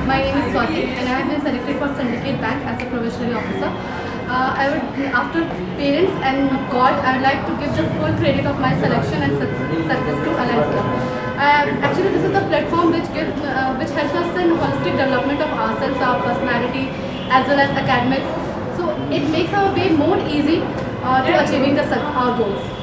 My name is Swati and I have been selected for Syndicate Bank as a probationary officer. After parents and God, I would like to give the full credit of my selection and success to Alliance Club. Actually, this is the platform which helps us in holistic development of ourselves, our personality, as well as academics. So it makes our way more easy to achieving our goals.